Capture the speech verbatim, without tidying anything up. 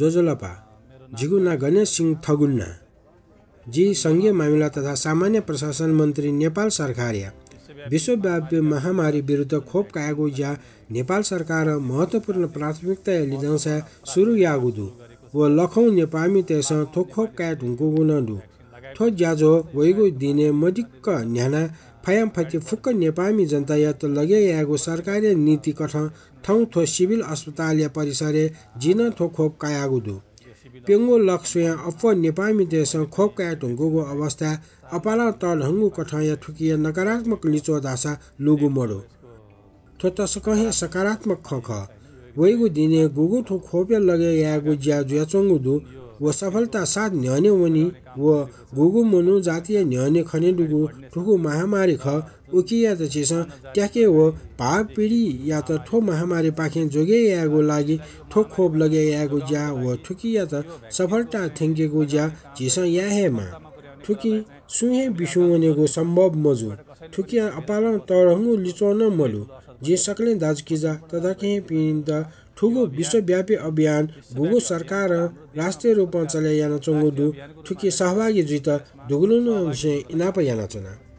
जोजोलपा जिगुना गणेश सिंह थगुन्ना जी संघीय मामिला तथा सामान्य प्रशासन मन्त्री नेपाल सरकार या विश्वव्यापी महामारी विरुद्ध खोप कायागो या नेपाल सरकार महत्त्वपूर्ण प्राथमिकता लिँदा सुरु यागुदु व लखौ नेपामी तेस थो खोप काया ढुङ्को गुनदु थो ज्याजो वैगो दिने मदिक्क न्याना फायाम फति फुक्क नेपामी जनता या त लगे यागो सरकारी नीति कठ थौ थो सिभिल अस्पताल या परिसरे जिन थो खोप कायागुदु पेंगो लक्ष्य अफ नेपामी देश खोप काया ढुङ्गोको अवस्था अपाला तल हंगु कठ या ठुकिया नकारात्मक लिचो दासा लुगु मडो थो तस कहे सकारात्मक खख वैगु दिने गुगु थो खोपे लगे यागो ज्या ज्याचोंगुदु व सफलता साथ न्याने वनी व गुगु मनु जातीय न्याने खनेदुगु ठुगु महामारी ख उकिया त चिस ट्याके व भाव पीडी या त थो महामारी पाखे जोगे यागो लागि थो खोप लगे यागो ज्या व ठुकिया त सफलता थेंगेगु ज्या चिस या हेमा ठुकी सुहे बिसुवनेगो सम्भव मजु ठुकिया अपाला तरहंगु लिचोन मलु जे सकले दाजकिजा तदा के पिन्द ठुगो विश्वव्यापी अभियान भूगो सरकार राष्ट्रिय रूपमा चले याना चंगुदु ठुकी सहभागी जित दुगुलुन अंश इनाप याना चना